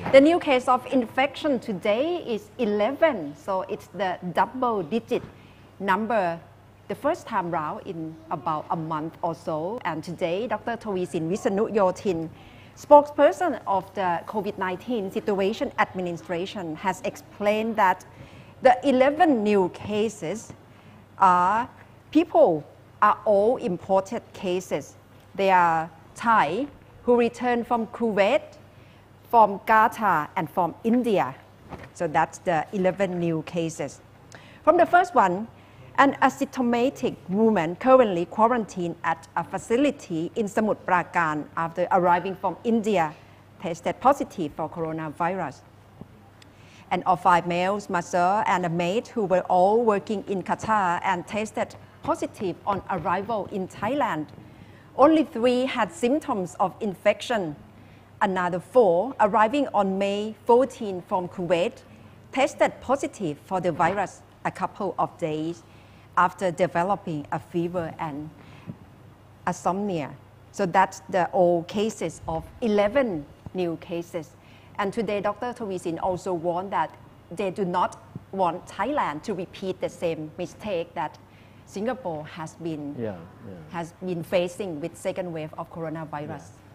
The new case of infection today is 11, so it's the double-digit number the first time round in about a month or so. And today, Dr. Taweesin Wissanuyothin, spokesperson of the COVID-19 Situation Administration, has explained that the 11 new cases are all imported cases. They are Thai who returned from Kuwait, from Qatar, and from India. So that's the 11 new cases. From the first one, an asymptomatic woman currently quarantined at a facility in Samut Prakan after arriving from India tested positive for coronavirus. And all 5 males, mother and a maid who were all working in Qatar and tested positive on arrival in Thailand. Only 3 had symptoms of infection. Another 4 arriving on May 14 from Kuwait tested positive for the virus a couple of days after developing a fever and insomnia. So that's the all cases of 11 new cases. And today, Dr. Taweesin also warned that they do not want Thailand to repeat the same mistake that Singapore has been facing with second wave of coronavirus.